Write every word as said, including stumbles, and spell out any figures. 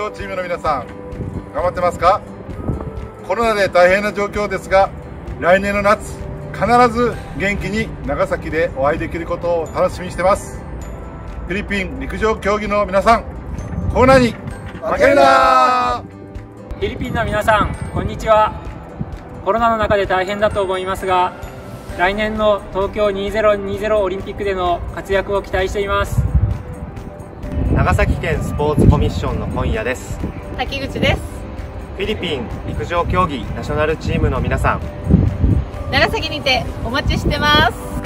上チームの皆さん、頑張ってますか？コロナで大変な状況ですが、来年の夏必ず元気に長崎でお会いできることを楽しみにしてます。フィリピン陸上競技の皆さん、コロナに負けるな！ フィリピンの皆さん、こんにちは。コロナの中で大変だと思いますが、来年の東京にせんにじゅうオリンピックでの活躍を期待しています。 長崎県スポーツコミッションの今夜です。 滝口です。 フィリピン陸上競技ナショナルチームの皆さん、 長崎にてお待ちしてます。